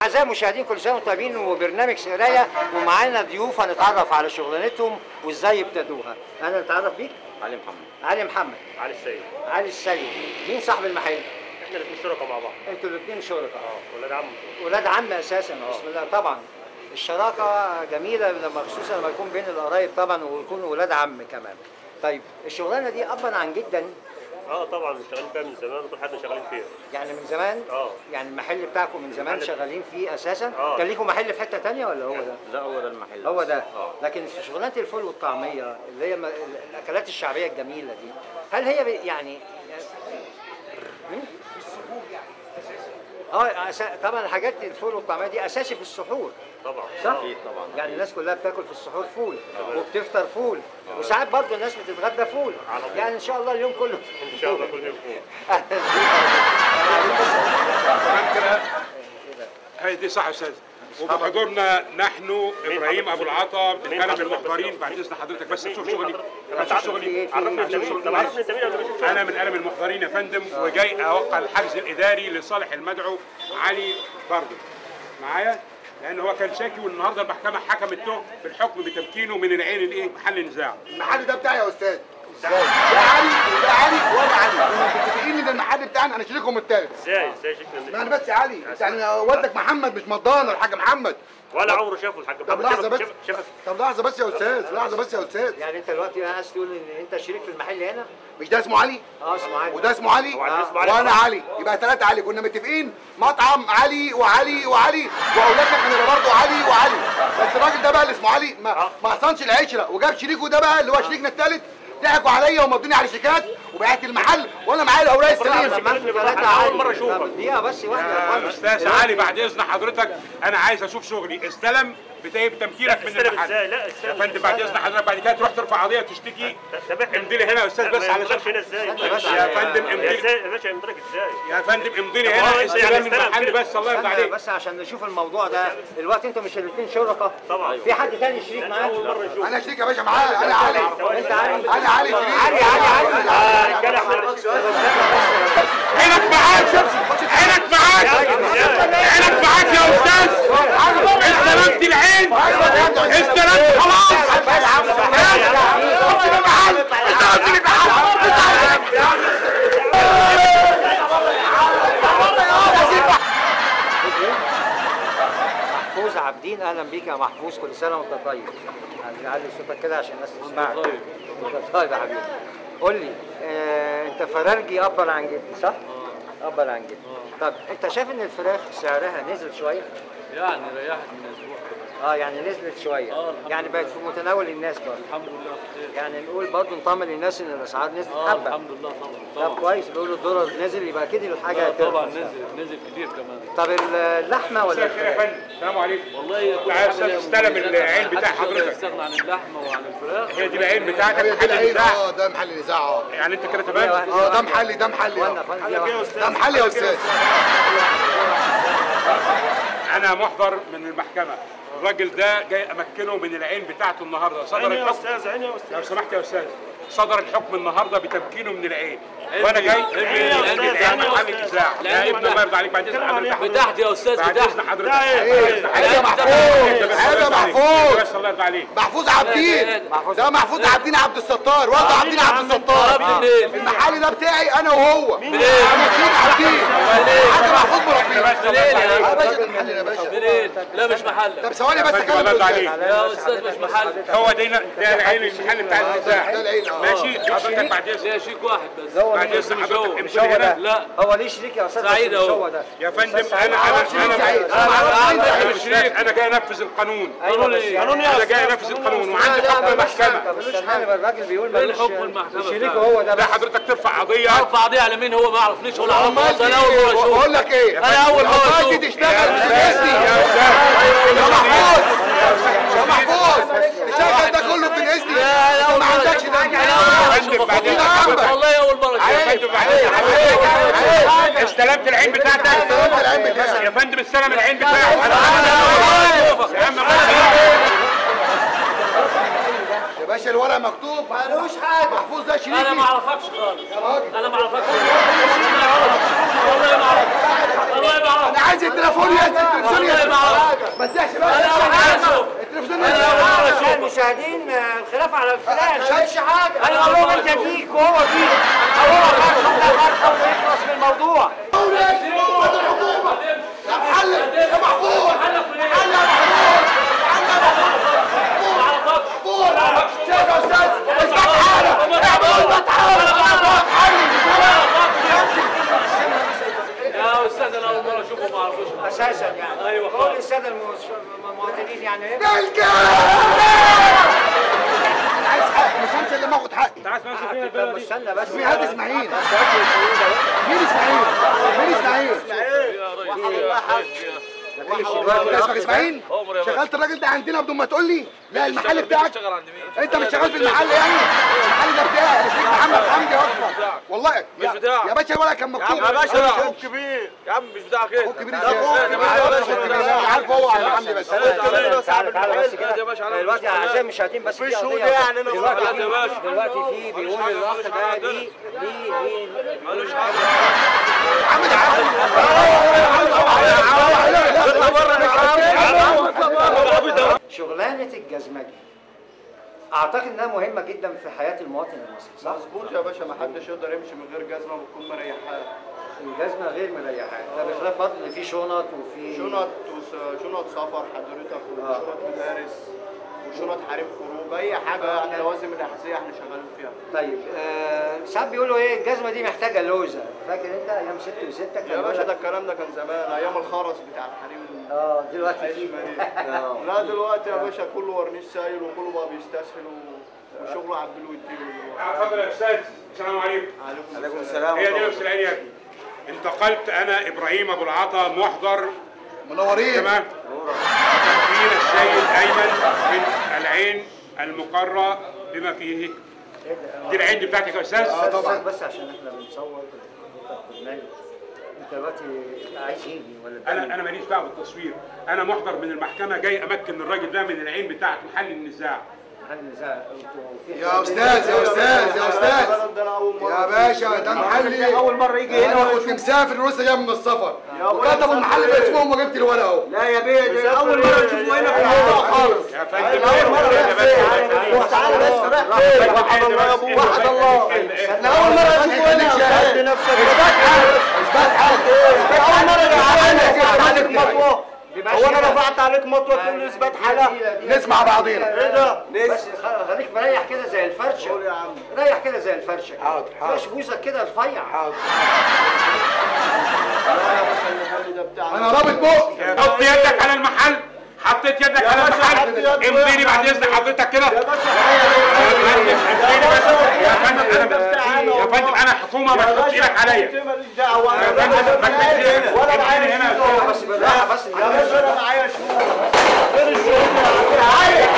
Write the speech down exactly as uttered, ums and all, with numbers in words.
أعزائي المشاهدين كل سنة وانتم طيبين، وبرنامج سقراية ومعانا ضيوف هنتعرف على شغلانتهم وازاي ابتدوها. أنا نتعرف بيك؟ علي محمد. علي محمد. علي السيد. علي السيد. مين صاحب المحل؟ احنا الاثنين شركاء مع بعض. انتوا الاثنين شركاء. اه ولاد عم. ولاد عم أساسا. أوه. بسم الله. طبعا الشراكة جميلة لما خصوصا لما يكون بين القرايب طبعا ويكونوا ولاد عم كمان. طيب الشغلانة دي أبا عن جدا. اه طبعا شغالين فيها من زمان وطول حياتنا شغالين فيها. يعني من زمان؟ اه يعني المحل بتاعكم من زمان شغالين فيه اساسا؟ اه كان ليكم محل في حته ثانيه ولا هو ده؟ لا هو ده المحل. هو ده. اه لكن في شغلانه الفول والطعميه اللي هي الاكلات الشعبيه الجميله دي، هل هي يعني اه طبعا الحاجات الفول والطعميه دي اساسي في السحور طبعا. صح؟ اكيد طبعا. يعني الناس كلها بتاكل في السحور فول وبتفطر فول وساعات برضه الناس بتتغدى فول، يعني ان شاء الله اليوم كله ان شاء الله كل يوم فول. هي دي صح يا استاذ. وبحضورنا نحن ابراهيم ابو العطا من كلم المحضرين. بعد اذن حضرتك بس تشوف شغلي. تشوف شغلي. عرفنا انت مين؟ طب عرفنا انت مين قبل ما تشوف شغلي. انا من قلم المحضرين يا فندم، وجاي اوقع الحجز الاداري لصالح المدعو علي برضه. معايا؟ لان هو كان شاكي والنهارده المحكمه حكمت له بالحكم بتمكينه من العين الايه؟ محل النزاع. المحل ده بتاعي يا استاذ. ازاي؟ ده علي وده علي وانا علي. متفقين ان المحل بتاعنا انا شريكهم الثالث. ازاي؟ ازاي شكلنا؟ ما انا بس يا علي، انت يعني والدك محمد مش مضان الحاج محمد. ولا عمره شافه الحاج محمد. طب لحظه بس. شافك. طب لحظه بس يا استاذ، لحظه بس يا استاذ. يعني انت دلوقتي عايز تقول ان انت شريك في المحل هنا؟ مش ده اسمه علي؟ اه اسمه علي. وده اسمه علي؟ علي. وانا علي، يبقى ثلاثه علي. كنا متفقين مطعم علي وعلي وعلي، واولادنا كانوا برضه علي وعلي. بس الراجل ده بقى اللي اسمه علي ما ما حصنش العشره وجاب شريكه ده بقى اللي هو شريكنا الثالث، ضحكوا عليا ومضوني على شيكات وبعت المحل وانا معايا الاوراق السليمه. انا اول مره اشوفك. دقيقه بس واحده يا استاذ علي بعد اذن حضرتك انا عايز اشوف شغلي. استلم بتاعي بتمكينك من المحل. ازاي؟ لا استلم يا فندم بعد اذن حضرتك بعد كده تروح ترفع قضيه تشتكي. امضي لي هنا يا استاذ بس على هنا ازاي؟ يا فندم امضي لي. ازاي يا باشا امضيك ازاي؟ يا فندم امضي لي هنا استلام المحل بس. الله يرضى عليك. بس عشان نشوف الموضوع ده دلوقتي. انتوا مش الاثنين شركاء؟ طبعا. في حد ثاني شريك معاك؟ اول مره اشوفك. انا شريك يا باشا معاه. انا علي. انت علي. انا علي شريك. علي علي علي. عينك معاك. عينك معاك. عينك معاك يا استاذ. استلمت العين. استلمت خلاص. محفوظ عابدين، اهلا بيك يا محفوظ. كل سنه وانت طيب. علي صوتك كده عشان الناس تسمعك. انت طيب يا حبيبي. قول لي آه، انت فرارجي ابا عن جدي صح؟ اه ابا عن جدي. طب انت شايف ان الفراخ سعرها نزل شويه؟ يعني ريحت من اسبوع كده. اه يعني نزلت شويه. اه يعني بقت في متناول الناس برضه. الحمد لله بخير. يعني نقول برضه نطمن الناس ان الاسعار نزلت اه حبه. الحمد لله طبعا. طب كويس. بيقولوا الدولار نزل يبقى اكيد الحاجه طبعا نزل نزل كتير كمان. طب اللحمه ولا الفراخ؟ يا فندم السلام عليكم. والله تعالى استاذ استلم العين بتاع حضرتك. استغنى عن اللحمه وعن الفراخ. هي دي العين بتاعتك. محل النزاع. اه ده محل النزاع. اه يعني انت كده تمام؟ اه ده محلي. ده محلي. ده محلي يا استاذ. انا محضر من المحكمه. الراجل ده جاي امكنه من العين بتاعته النهارده. صدر عيني يا الحكم. استاذ. عيني يا استاذ. لو سمحت يا استاذ. صدر الحكم النهارده بتمكينه من العين وانا جاي يا من العين محل النزاع. يا ابني الله يرضى عليك بعد اذن حضرتك. بتحت يا استاذ بعد بتحت. اذن حضرتك. ايوه محفوظ. ايوه محفوظ. بس الله يرضى عليك. محفوظ عابدين. ده محفوظ عابدين عبد الستار. والد عابدين عبد الستار. المحل ده بتاعي انا وهو. منين؟ انا شريك عابدين. حاجه محفوظ مربيه. منين يا باشا ده محل يا باشا. منين؟ لا مش محلك. طب ثواني بس الله يرضى عليك. يا استاذ مش محلك. هو ده ده العين المحل بتاع النزاع. ده العين. اه ماشي حضرتك بعد اذن. ليه شيك واحد بس. بعد اذن مش حضرتك هو. امشي هنا. لا هو ليه شريك يا استاذ؟ سعيد اهو. هو ده يا فندم انا انا انا انا انا مش شريك. انا جاي انفذ القانون. قانون ايه؟ قانون ايه؟ انا جاي انفذ القانون وعندي حكم المحكمه. ملوش حاجه. الراجل بيقول ايه ملوش الحكم المحكمه؟ شريكه هو ده. لا حضرتك ترفع قضيه. ارفع قضيه على مين؟ هو ما يعرفنيش ولا اعرفه. امال انا اول مره اشوفه. بقول لك ايه؟ انا اول مره القضايا اشوفه. دي تشتغل باسمي. يا محفوظ. يا محفوظ. تشتغل ده كله باذني. لا ما عندكش ده. والله اول مره اشوفه. استلمت العين بتاعتك. استلمت العين بتاعتك. يا فندم استلم العين بتاعتك. يا عم يا باشا الورق مكتوب مالوش حاجه. محفوظ ده شريكي. انا ما اعرفكش خالص. يا راجل انا ما اعرفكش والله ما اعرفك. والله ما اعرفك. والله ما اعرفك. انا عايز التليفون يا التلفزيون يا ما تزعش بقى التلفزيون عشان المشاهدين الخلاف على الفلان ما شافش حاجه. انا اقول لهم انت ديك وهو ديك، او هو فرحه وده فرحه ويخلص من الموضوع. الحكومه يا محلل يا محفوظ حل يا محفوظ حل يا محفوظ شايف يا استاذ اثبت حالك اثبت حالك يا استاذ انا اول مره اشوفه ما اعرفوش اساسا يعني. ايوه كل الساده المواطنين يعني ايه؟ عايز حق مش همشي الا ما اخد حقي. طب استنى بس. في هذا اسماعيل مين اسماعيل؟ مين اسماعيل؟ انت اسمك اسماعيل؟ شغلت الراجل ده عندنا بدون ما تقول لي؟ لا المحل بتاعك؟ انت مش شغال في المحل يعني؟ المحل ده بتاعي شريك محمد حمدي اصلا والله. مش بتاعك يا باشا ولا كان مكتوب يا باشا اخوك كبير يا عم مش بتاعك انت. اخوك كبير ازاي؟ انا عارف هو عم حمدي بس تعالى تعالى بس كده دلوقتي اعزائي المشاهدين بس في شهود يعني انا دلوقتي دلوقتي في بيقول الاخ ده دي دي دي مالوش حاجه شغلانه الجزمجي اعتقد انها مهمه جدا في حياه المواطن المصري، صح؟ مظبوط يا باشا، ما حدش يقدر يمشي من غير جزمه وتكون مريحاه. الجزمه غير مريحاه، ده بخلاف برضه ان في شنط وفي شنط وس- شنط سفر حضرتك وشنط مدارس وشنط حريم خروج، اي حاجه يعني لوازم الاحذيه احنا شغالين فيها. طيب آه ساعات بيقولوا ايه الجزمه دي محتاجه لوزه، فاكر انت ايام ست وستة كان يا باشا يقول ده لك- الكلام ده كان زمان ايام الخرس بتاع الحريم. اه دلوقتي في الشمالي. لا دلوقتي يا باشا كله ورنيش سايل وكله بقى بيستسهل و- وشغله عبله ويديله. اتفضل يا استاذ. السلام عليكم. عليكم السلام. هي دي يا استاذ يا ابني. انتقلت انا ابراهيم ابو العطا محضر منورين. تمام. فينا السيد ايمن من العين المقرة بما فيه. دي العين دي بتاعتك يا استاذ؟ اه طبعا بس عشان احنا بنصور برنامج. انت دلوقتي عايز يجي ولا انا انا ماليش دعوه بالتصوير، انا محضر من المحكمه جاي امكن الراجل ده من العين بتاعت محل النزاع. محل النزاع يا استاذ يا استاذ يا استاذ يا باشا ده محلي اول مره يجي هنا انا كنت مسافر ولسه جاي من السفر وكتبوا المحل باسمهم وجبت الورقه اهو. لا يا بيه ده اول مره تشوفوا هنا في الموضوع خالص. يا فندم اول مره يحصل. تعالى بس راح فين؟ وحد الله يا ابوه وحد الله. احنا اول مره نشوفه هنا. اثبات حالك اثبات حالك. اول مره نرفع عليك مطوه. هو انا رفعت عليك مطوه تقول لي اثبات حالك؟ نسمع بعضينا. ايه ده؟ بس خليك مريح كده زي الفرشه. قول يا عم. ريح كده زي الفرشه. حاضر حاضر. مش بوزك كده رفيع. حاضر. لا يا باشا المحل ده بتاعنا. انا رابط بقي. حط يدك على المحل. حطيت يدك على المحل. امضيني بعد اذن حضرتك كده. يا باشا يا فندم انا يا فندم انا حكومه ما تحطش ايدك عليا. انت ماليش دعوه. يا فندم ما تحطش ايدك ولا معايا هنا. بس بالراحه بس يا باشا انا معايا شهود. فين الشهود يا عم؟